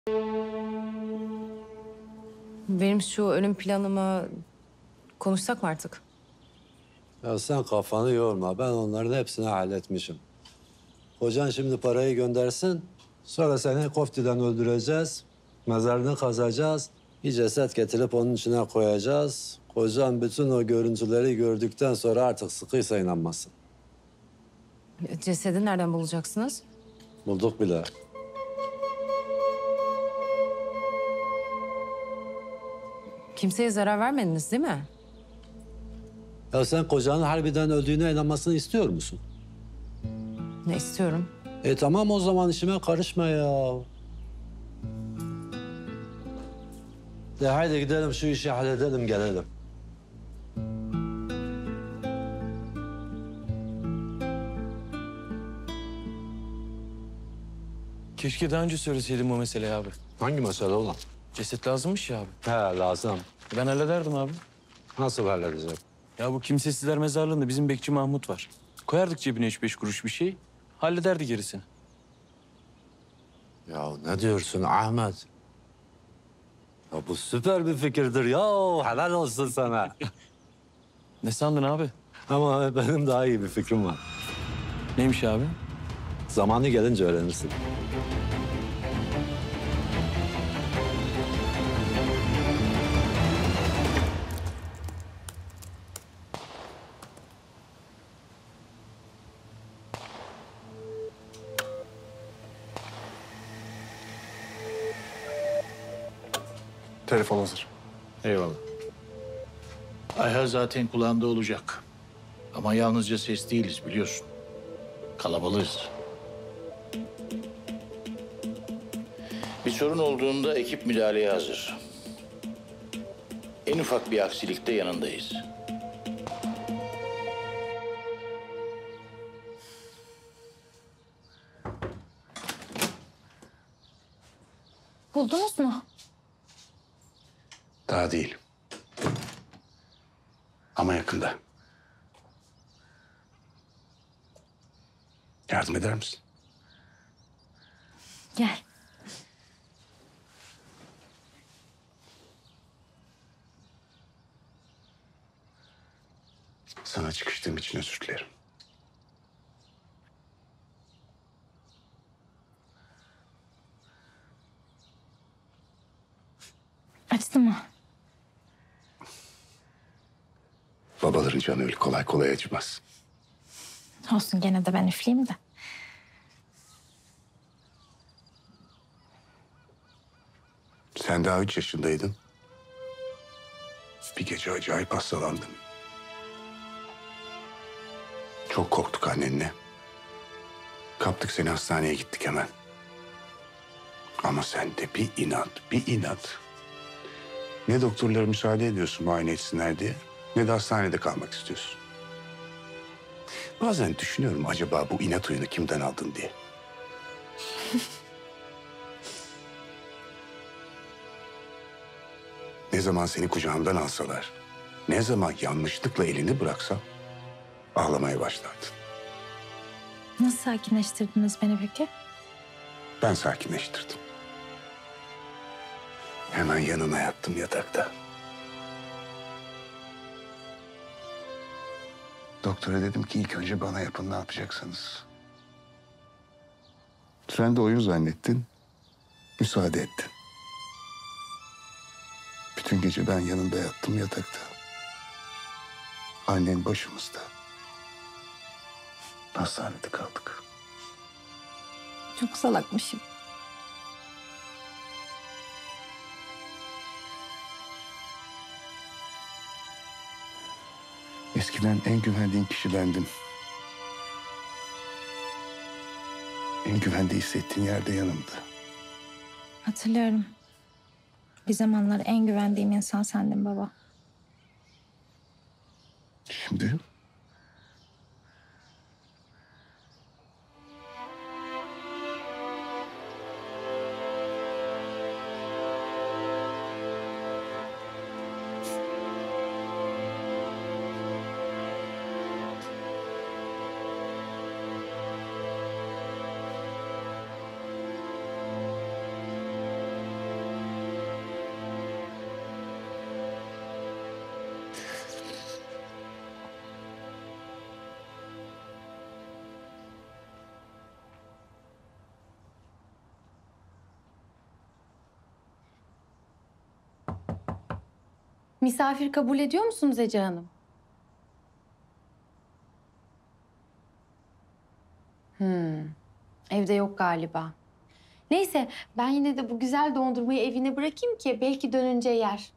Benim şu ölüm planımı konuşsak mı artık? Ya sen kafanı yorma. Ben onların hepsini halletmişim. Hocan şimdi parayı göndersin. Sonra seni koftiden öldüreceğiz. Mezarını kazacağız. Bir ceset getirip onun içine koyacağız. Kocan bütün o görüntüleri gördükten sonra artık sıkıysa inanmasın. Cesedi nereden bulacaksınız? Bulduk bile. Kimseye zarar vermediniz değil mi? Ya sen kocanın harbiden öldüğüne inanmasını istiyor musun? Ne istiyorum? Tamam o zaman işime karışma ya. De haydi gidelim şu işi halledelim gelelim. Keşke daha önce söyleseydin bu meseleyi abi. Hangi mesele ulan? Ceset lazımmış ya abi. He lazım. Ben hallederdim abi. Nasıl halledeceğim? Ya bu kimsesizler mezarlığında bizim bekçi Mahmut var. Koyardık cebine 3-5 kuruş bir şey. Hallederdi gerisini. Ya ne diyorsun Ahmet? Ya bu süper bir fikirdir ya. Helal olsun sana. Ne sandın abi? Ama benim daha iyi bir fikrim var. Neymiş abi? Zamanı gelince öğrenirsin. Telefon hazır. Eyvallah. Ayha zaten kulağında olacak. Ama yalnızca ses değiliz biliyorsun. Kalabalığız. Bir sorun olduğunda ekip müdahaleye hazır. En ufak bir aksilikte yanındayız. Buldunuz mu? Daha değil. Ama yakında. Yardım eder misin? Gel. Sana çıkıştığım için özür dilerim. Açtı mı? Babaların canı öyle kolay kolay acımaz. Olsun gene de ben üfleyeyim de. Sen daha 3 yaşındaydın. Bir gece acayip hastalandın. Çok korktuk annenle. Kaptık seni hastaneye gittik hemen. Ama sen de bir inat, bir inat. Ne doktorlara müsaade ediyorsun muayene etsinler diye, ne de hastanede kalmak istiyorsun. Bazen düşünüyorum acaba bu inat huyunu kimden aldın diye. Ne zaman seni kucağımdan alsalar, ne zaman yanlışlıkla elini bıraksam ağlamaya başlardın. Nasıl sakinleştirdiniz beni peki? Ben sakinleştirdim. Hemen yanına yattım yatakta. Doktora dedim ki ilk önce bana yapın ne yapacaksınız. Sen de oyun zannettin. Müsaade ettin. Bütün gece ben yanında yattım yatakta. Annen başımızda. Hastanede kaldık. Çok salakmışım. Eskiden en güvendiğin kişi bendim. En güvende hissettiğin yerde yanımdı. Hatırlıyorum. Bir zamanlar en güvendiğim insan sendin baba. Şimdi Misafir kabul ediyor musunuz Ece Hanım? Evde yok galiba. Neyse ben yine de bu güzel dondurmayı evine bırakayım ki belki dönünce yer.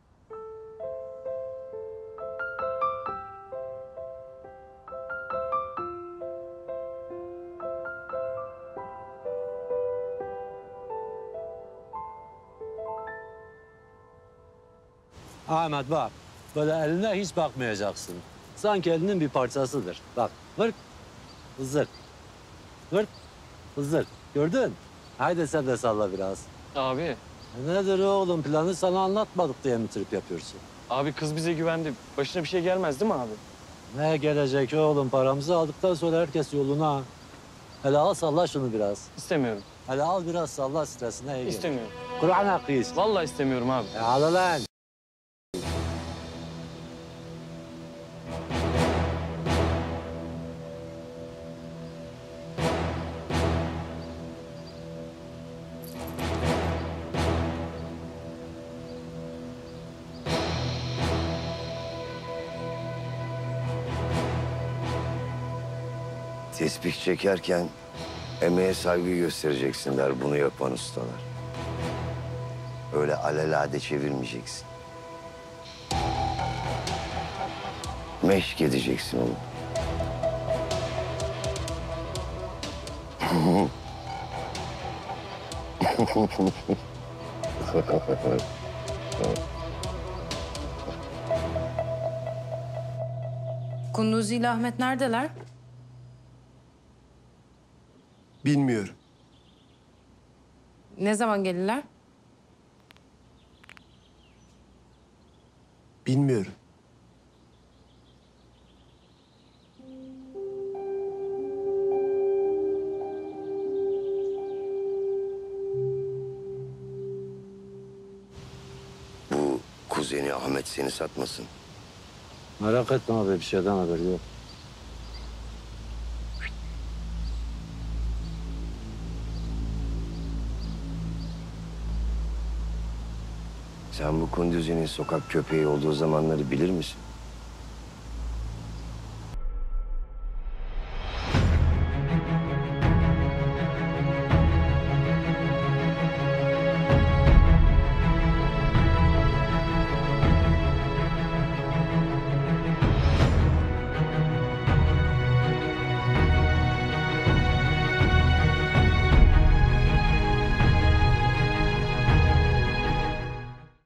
Ahmet bak, böyle eline hiç bakmayacaksın. Sanki elinin bir parçasıdır. Bak, vırt, hızır, vırt, hızır. Gördün? Haydi sen de salla biraz. Abi, Nedir oğlum, planı sana anlatmadık diye mi trip yapıyorsun? abi kız bize güvendi. Başına bir şey gelmez değil mi abi? Ne gelecek oğlum, paramızı aldıktan sonra herkes yoluna. Hele al salla şunu biraz. İstemiyorum. Hele al biraz salla, stresine iyi gelir. İstemiyorum. Kur'an hakkıyız. Vallahi istemiyorum abi. Al lan. Tesbih çekerken emeğe saygı göstereceksin der bunu yapan ustalar. Öyle alelade çevirmeyeceksin. Meşk edeceksin onu. Kunduzi ile Ahmet neredeler? Bilmiyorum. Ne zaman gelirler? Bilmiyorum. Bu kuzeni Ahmet seni satmasın. Merak etme abi, bir şeyden haberi yok. Sen bu Kunduzi'nin sokak köpeği olduğu zamanları bilir misin?